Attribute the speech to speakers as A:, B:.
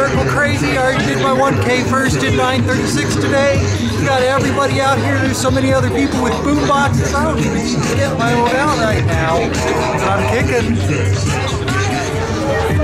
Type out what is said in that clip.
A: circle crazy. I already did my 1K first, did 936 today. Got everybody out here. There's so many other people with boom boxes. I don't even need to get my own out right now. But I'm kicking.